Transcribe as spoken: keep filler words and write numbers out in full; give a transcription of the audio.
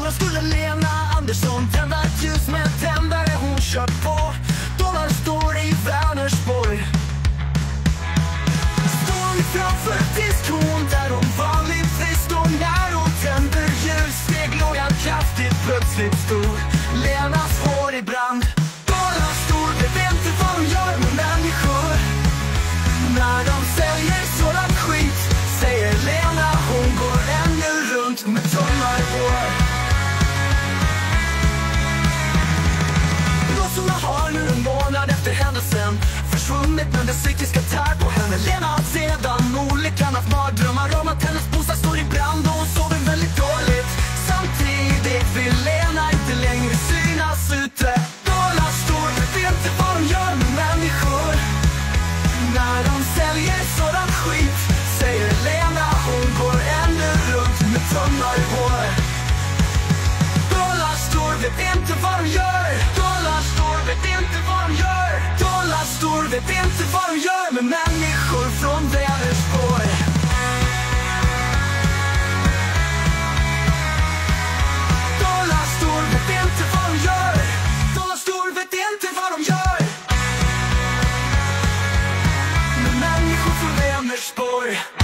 Dollar skulle Lena Andersson tända ett ljus med en tändare hon kört på. Dollar står i Vänersborg. Står hon framför diskhon där hon vanligtvis står när hon tänder ljus. Steg lågan kraftigt plötsligt stor. Lenas hår i brand. Dollar stor, vet inte vad hon gör med människor när de säljer sådan skit, säger Lena. Hon går ännu runt med tummar i hår. Blåsorna har nu en månad efter händelsen försvunnit, men det psykiska tär på henne. Lena har sedan olyckan haft mardrömmar om att hennes bostad står i brand och hon sover väldigt dåligt. Samtidigt vill Lena inte längre synas ute. Dollar stor, vet inte vad de gör med människor när de säljer sådan skit, säger Lena. Hon går ännu runt med tummar i hår. Dollar stor, vet inte vad de gör. Dollar stor, vet inte vad de gör. Dollar stor, vet inte vad de gör med människor från Vänersborg. Dollar stor, vet inte vad de gör. Dollar stor, vet inte vad de gör med människor från Vänersborg.